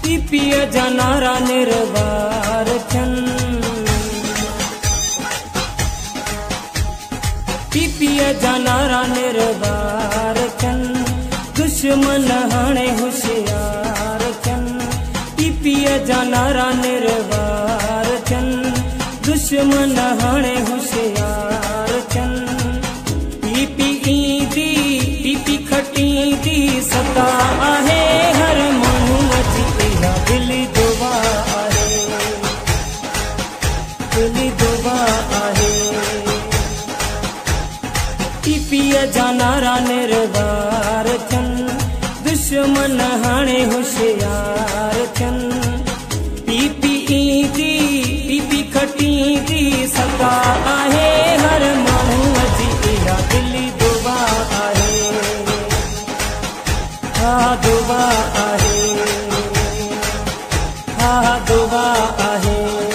पीपीअ जा नारा निर्वार थियनि, पीपीअ जा नारा निर्वार थियनि, दुश्मन हाणे होशियार थियनि। पीपीअ जा नारा निर्वार थियनि, दुश्मन हाणे होशियार थियनि। पीपी ईंदी पीपी खटींदी सदा आहे हर माण्हूअ जी इहा दिली दुआ आहे, दिली दुआ आहे। पीपीअ जा नारा निर्वार थियनि, दुश्मन हाणे होशियार थियनि। पीपी ईंदी पीपी खटींदी सदा आहे हर माण्हूअ जी इहा दिली दुआ आहे, हा दुआ आहे, हा दुआ आहे।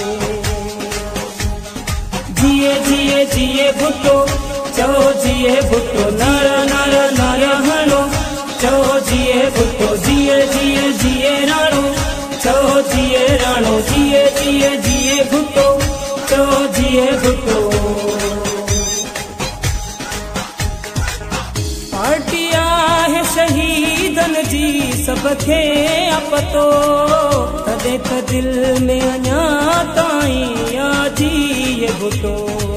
जिए जिए जिए भुट्टो, चओ जिए भुट्टो, नर नर नर हणो, चओ जिए भुट्टो, जिए जिए जिए राणो, चओ जिए राणो, जिए जिए जिए भुट्टो, चओ जिए भुट्टो। पार्टी आहे शहीदन जी सबखे अपतो, तॾहिं त दिल में अञा ताईं यादि ये भुट्टो।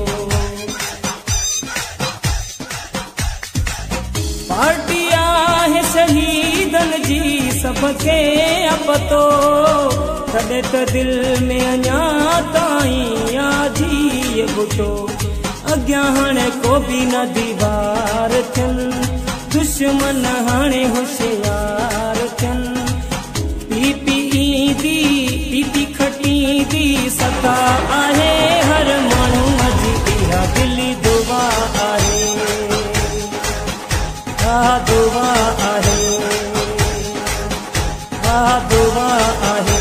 पार्टी आहे शहीदन जी सबखे अपतो, तॾहिं त दिल में अञा ताईं यादि ये भुट्टो। अॻियां हाणे को बि न दीवार थियनि, दुश्मन हाणे होशियार थियनि। पीपी ईंदी पीपी खटींदी सदा आहे हर माण्हूअ जी इहा दिली दुआ आहे, हा दुआ आहे, हा दुआ आहे।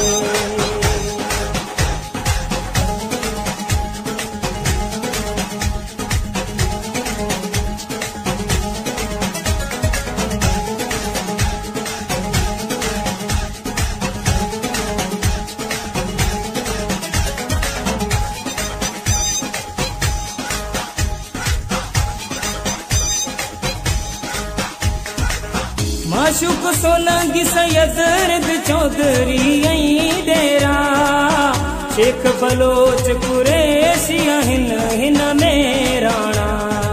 माशूक सोलंगी सैयद रिद चौधरी ऐं डेरा, शेख बलोच कुरैशी आहिनि हिन में राणा।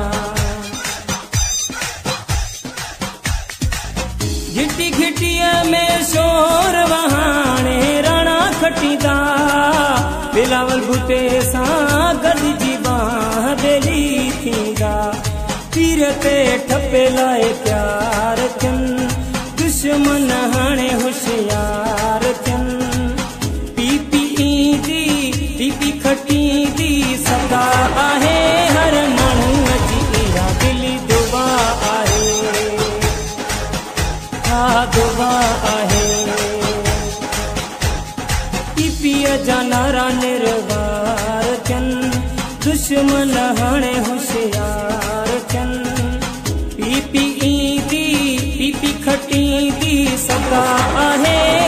घिटी घिटीअ में शोर वहाणे राणा खटींदा, बिलावल भुटे सां गॾिजी बांह बेली थींदा। तीर ते ठपे लाइ प्यार थियनि, दुश्मन हाणे होशियार थियनि। पीपी ईंदी पीपी खटींदी सदा आहे हर माण्हूअ जी इहा दिली दुआ आहे, हा दुआ आहे। पीपीअ जा नारा निर्वार थियनि, दुश्मन हाणे होशियार थियनि। पीपी ईंदी पीपी खटींदी सदा आहे